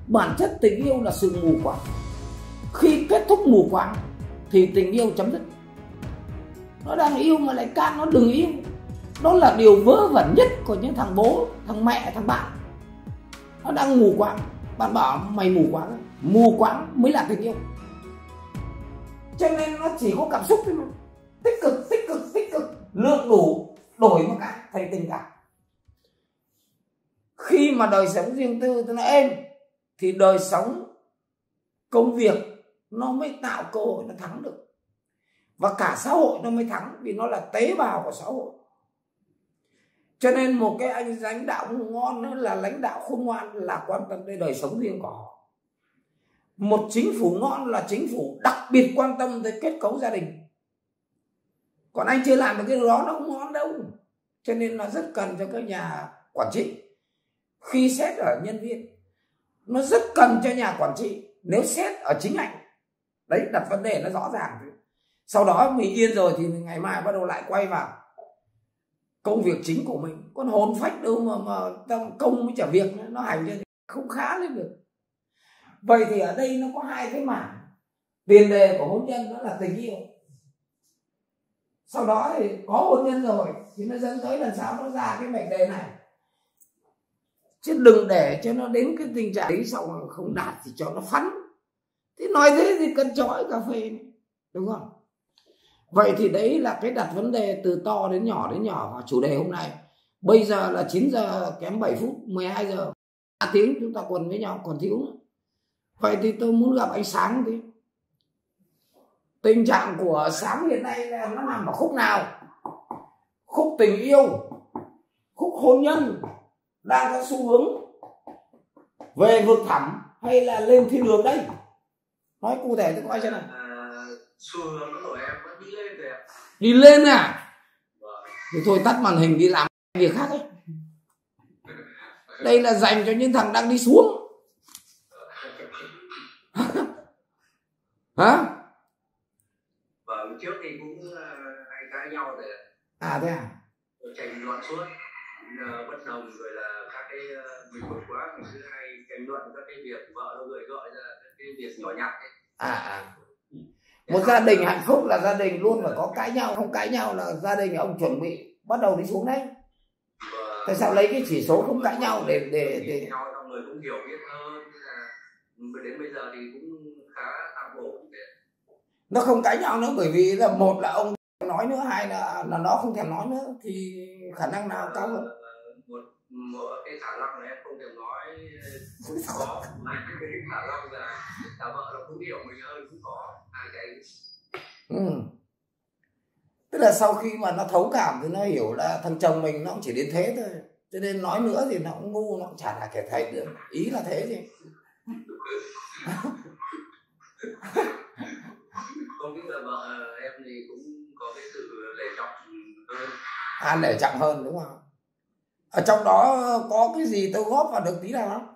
Bản chất tình yêu là sự mù quáng. Khi kết thúc mù quáng thì tình yêu chấm dứt. Nó đang yêu mà lại can nó đừng yêu. Đó là điều vớ vẩn nhất của những thằng bố, thằng mẹ, thằng bạn. Nó đang mù quáng. Bạn bảo mày mù quáng mới là tình yêu. Cho nên nó chỉ có cảm xúc thôi mà. Tích cực, lượng đủ, đổi một cái thành tình cảm. Khi mà đời sống riêng tư nó êm thì đời sống công việc nó mới tạo cơ hội nó thắng được. Và cả xã hội nó mới thắng, vì nó là tế bào của xã hội. Cho nên một cái anh lãnh đạo ngon là lãnh đạo khôn ngoan, là quan tâm đến đời sống riêng của họ. Một chính phủ ngon là chính phủ đặc biệt quan tâm tới kết cấu gia đình. Còn anh chưa làm được cái đó nó không ngon đâu. Cho nên nó rất cần cho các nhà quản trị. Khi xét ở nhân viên, nó rất cần cho nhà quản trị. Nếu xét ở chính anh, đấy, đặt vấn đề nó rõ ràng. Sau đó mình yên rồi thì ngày mai bắt đầu lại quay vào công việc chính của mình. Còn hồn phách đâu mà công với trả việc nó hành cho không khá lên được. Vậy thì ở đây nó có hai cái mảng. Tiền đề của hôn nhân đó là tình yêu. Sau đó thì có hôn nhân rồi thì nó dẫn tới lần sau nó ra cái mệnh đề này. Chứ đừng để cho nó đến cái tình trạng ấy sau mà không đạt thì cho nó phắn. Thế nói thế thì cần chói cà phê này, đúng không? Vậy thì đấy là cái đặt vấn đề từ to đến nhỏ vào chủ đề hôm nay. Bây giờ là 9 giờ kém 7 phút, 12 giờ 3 tiếng chúng ta quần với nhau còn thiếu nữa. Vậy thì tôi muốn gặp anh Sáng tí. Tình trạng của Sáng hiện nay là nó nằm ở khúc nào? Khúc tình yêu, khúc hôn nhân đang có xu hướng về vực thẳm hay là lên thiên đường đây? Nói cụ thể tôi coi xem nào. Xu hướng của em vẫn đi lên rồi ạ. Đi lên à? Vâng. Thì thôi tắt màn hình đi làm việc khác ấy. Đây là dành cho những thằng đang đi xuống. Hả? Vâng, trước thì cũng hay cãi nhau rồi. À thế à? Tranh luận suốt, bất đồng rồi là các cái mình bực quá mình cứ hay tranh luận các cái việc vợ nó gọi ra các cái việc nhỏ nhặt ấy. Một gia đình hạnh phúc là gia đình luôn phải có cãi nhau, không cãi nhau là gia đình ông chuẩn bị bắt đầu đi xuống đấy. Tại sao lấy cái chỉ số không cãi nhau để nhau người cũng hiểu biết hơn, là đến bây giờ thì cũng khá tạm ổn. Nó không cãi nhau nữa bởi vì là một là ông nói nữa, hai là nó không thèm nói nữa thì khả năng nào cao hơn. Một cái khả năng là em không thèm nói cũng có, mà cái khả năng là vợ nó cũng hiểu mình hơn cũng có hai cái. Tức là sau khi mà nó thấu cảm thì nó hiểu là thằng chồng mình nó cũng chỉ đến thế thôi, cho nên nói nữa thì nó cũng ngu, nó cũng chả là kẻ thầy được, ý là thế gì. Không biết là vợ em thì cũng có cái sự lễ trọng hơn. Lễ trọng hơn đúng không? Ở trong đó có cái gì tôi góp vào được tí nào không?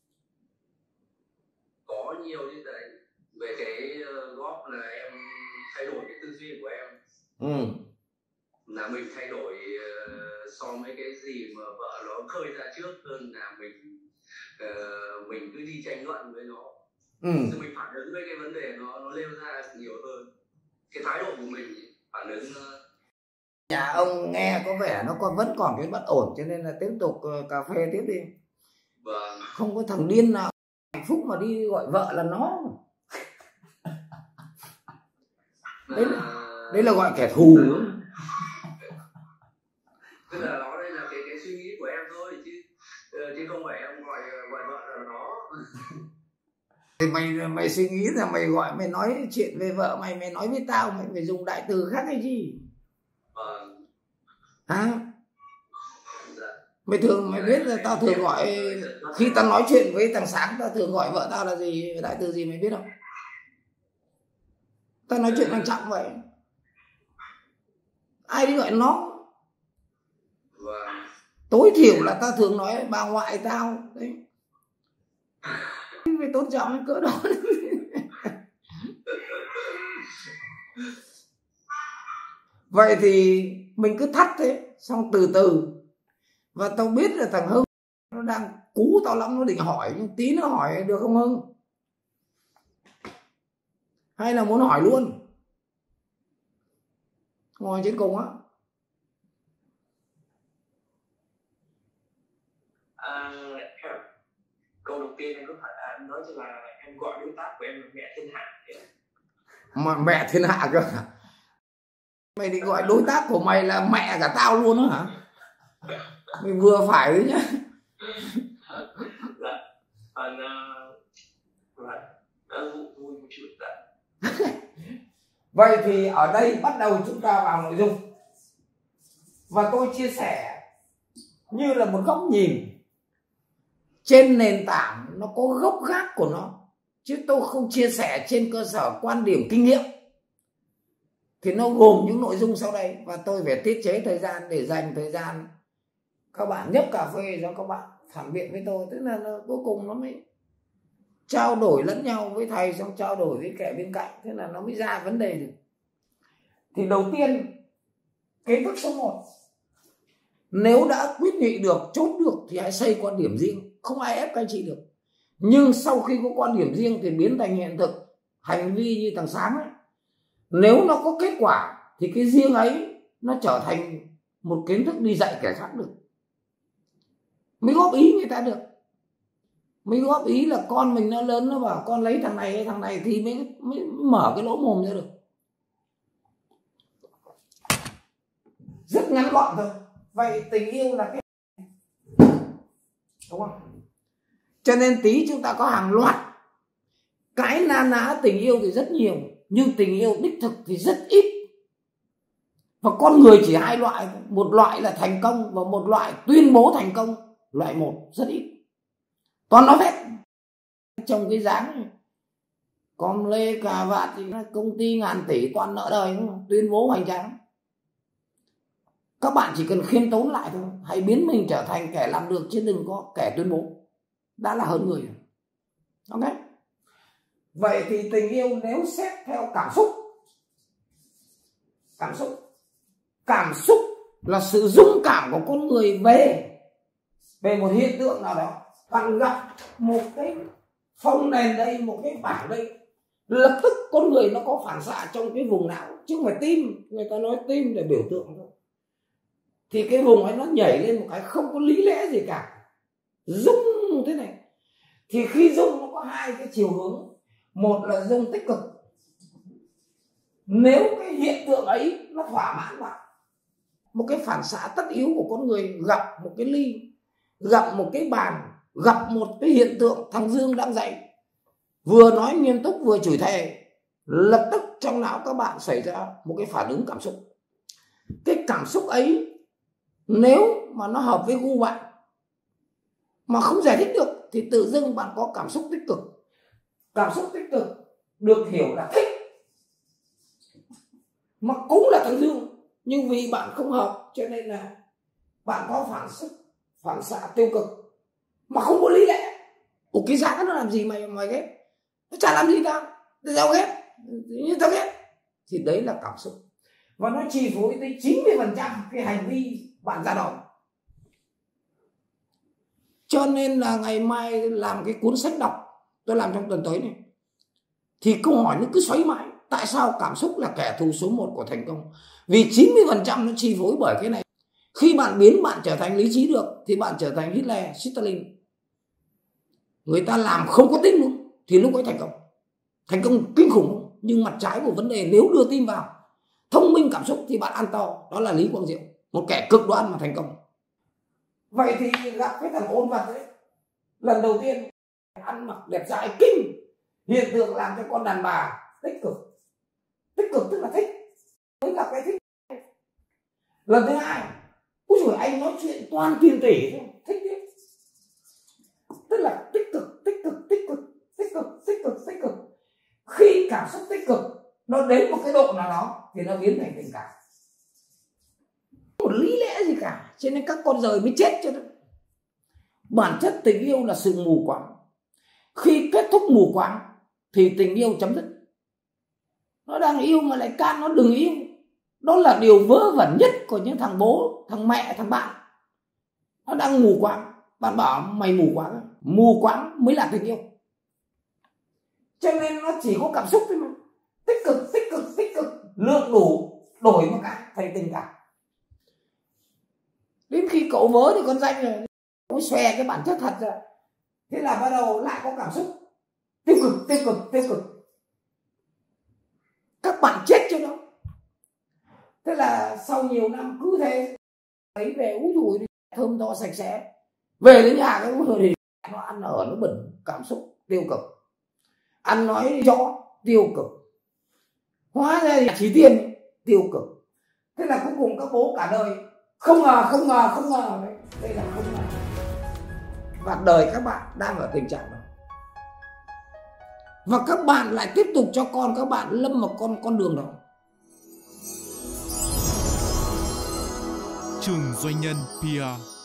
Có nhiều như thế. Về cái góp là em thay đổi cái tư duy của em. Là mình thay đổi so với cái gì mà vợ nó khơi ra trước hơn là mình cứ đi tranh luận với nó. Thì mình phản ứng với cái vấn đề nó leo ra nhiều hơn. Cái thái độ của mình phản ứng. Nhà ông nghe có vẻ nó vẫn còn cái bất ổn, cho nên là tiếp tục cà phê tiếp đi. Vâng. Không có thằng điên nào hạnh phúc mà đi gọi vợ là nó. Đấy là gọi kẻ thù. Tức là nó đây là cái suy nghĩ của em thôi chứ không phải em gọi vợ là nó. Thì mày suy nghĩ là mày gọi, mày nói chuyện về vợ mày nói với tao mày phải dùng đại từ khác hay gì? Hả? Mày biết là tao thường gọi, khi tao nói chuyện với thằng Sáng tao thường gọi vợ tao là gì, đại từ gì mày biết không? Tao nói chuyện thằng Trọng vậy. Ai đi gọi nó? Tối thiểu là tao thường nói bà ngoại tao đấy. Phải tôn trọng cái cỡ đó. Vậy thì mình cứ thắt thế, xong từ từ. Và tao biết là thằng Hưng nó đang cú tao lắm, nó định hỏi nhưng tí nữa hỏi được không Hưng? Hay là muốn hỏi luôn? Ngồi trên cùng á. Câu đầu tiên em có phải là nói cho là em gọi đối tác của em là mẹ thiên hạ. Mà mẹ thiên hạ cơ hả? Mày định gọi đối tác của mày là mẹ cả tao luôn đó hả? Mày vừa phải đấy nhá. Dạ. Vui một chút dạ. Vậy thì ở đây bắt đầu chúng ta vào nội dung. Và tôi chia sẻ như là một góc nhìn trên nền tảng nó có gốc gác của nó, chứ tôi không chia sẻ trên cơ sở quan điểm kinh nghiệm. Thì nó gồm những nội dung sau đây, và tôi phải tiết chế thời gian để dành thời gian các bạn nhấp cà phê cho các bạn phản biện với tôi. Tức là cuối cùng nó mới trao đổi lẫn nhau với thầy, xong trao đổi với kẻ bên cạnh, thế là nó mới ra vấn đề được. Thì đầu tiên, kiến thức số 1, nếu đã quyết nghị được, chốt được thì hãy xây quan điểm riêng, không ai ép các anh chị được. Nhưng sau khi có quan điểm riêng thì biến thành hiện thực, hành vi như thằng Sáng ấy, nếu nó có kết quả thì cái riêng ấy nó trở thành một kiến thức đi dạy kẻ khác được, mới góp ý người ta được. Mới góp ý là con mình nó lớn, nó bảo con lấy thằng này hay thằng này thì mới mở cái lỗ mồm ra được. Rất ngắn gọn thôi. Vậy tình yêu là cái, đúng không? Cho nên tí chúng ta có hàng loạt cái na ná tình yêu thì rất nhiều, nhưng tình yêu đích thực thì rất ít. Và con người chỉ hai loại, một loại là thành công và một loại tuyên bố thành công. Loại một rất ít. Toàn nói hết trong cái dáng con lê cà vạt thì công ty ngàn tỷ toàn nợ đời, tuyên bố hoành tráng. Các bạn chỉ cần khiêm tốn lại thôi, hãy biến mình trở thành kẻ làm được chứ đừng có kẻ tuyên bố, đã là hơn người. Ok. Vậy thì tình yêu nếu xét theo cảm xúc, cảm xúc là sự dũng cảm của con người về một hiện tượng nào đó. Bạn gặp một cái phong nền đây, một cái bảng đây, lập tức con người nó có phản xạ trong cái vùng não, chứ không phải tim. Người ta nói tim để biểu tượng thôi. Thì cái vùng ấy nó nhảy lên một cái không có lý lẽ gì cả, rung thế này. Thì khi rung nó có hai cái chiều hướng. Một là rung tích cực, nếu cái hiện tượng ấy nó thỏa mãn bạn, một cái phản xạ tất yếu của con người gặp một cái ly, gặp một cái bàn, gặp một cái hiện tượng thằng Dương đang dạy, vừa nói nghiêm túc vừa chửi thề, lập tức trong não các bạn xảy ra một cái phản ứng cảm xúc. Cái cảm xúc ấy nếu mà nó hợp với gu bạn mà không giải thích được thì tự dưng bạn có cảm xúc tích cực. Cảm xúc tích cực được hiểu là thích, mà cũng là thằng Dương, nhưng vì bạn không hợp cho nên là bạn có phản xạ tiêu cực mà không có lý lẽ. Ủa cái giá nó làm gì mày ghét? Nó chả làm gì tao sao ghét? Như tao ghét. Thì đấy là cảm xúc. Và nó chi phối tới 90% cái hành vi bạn ra đòn. Cho nên là ngày mai làm cái cuốn sách đọc tôi làm trong tuần tới này, thì câu hỏi nó cứ xoáy mãi. Tại sao cảm xúc là kẻ thù số 1 của thành công? Vì 90% nó chi phối bởi cái này. Khi bạn biến bạn trở thành lý trí được thì bạn trở thành Hitler, Stalin. Người ta làm không có tim luôn thì lúc ấy thành công kinh khủng. Nhưng mặt trái của vấn đề, nếu đưa tim vào, thông minh cảm xúc thì bạn ăn to. Đó là Lý Quang Diệu, một kẻ cực đoan mà thành công. Vậy thì gặp cái thằng ôn vật ấy, lần đầu tiên ăn mặc đẹp trai kinh, hiện tượng làm cho con đàn bà tích cực tức là thích, mới gặp cái thích. Lần thứ hai, ui giời, anh nói chuyện toàn tiền tỷ thôi, thích đấy. Tức là tích cực. Khi cảm xúc tích cực nó đến một cái độ nào đó thì nó biến thành tình cảm, không có lý lẽ gì cả. Cho nên các con rời mới chết cho nó. Bản chất tình yêu là sự mù quáng. Khi kết thúc mù quáng thì tình yêu chấm dứt. Nó đang yêu mà lại can nó đừng yêu, đó là điều vớ vẩn nhất của những thằng bố, thằng mẹ, thằng bạn. Nó đang mù quáng. bạn bảo mày mù quáng mới là tình yêu. Cho nên nó chỉ có cảm xúc thôi mà, tích cực, lượng đủ đổi một cái thành tình cảm. Đến khi cậu vớ thì con danh rồi, nó xòe cái bản chất thật ra, thế là bắt đầu lại có cảm xúc tiêu cực. Các bạn chết cho nó. Thế là sau nhiều năm cứ thế ấy về úi dùi thơm tho sạch sẽ, về đến nhà cái thì nó ăn ở nó bẩn, cảm xúc tiêu cực, ăn nói chó tiêu cực, hóa ra thì chỉ tiền tiêu cực. Thế là cuối cùng các bố cả đời không ngờ đấy, đây là không ngờ. Và đời các bạn đang ở tình trạng đó, và các bạn lại tiếp tục cho con các bạn lâm vào con đường đó. Trường Doanh nhân PR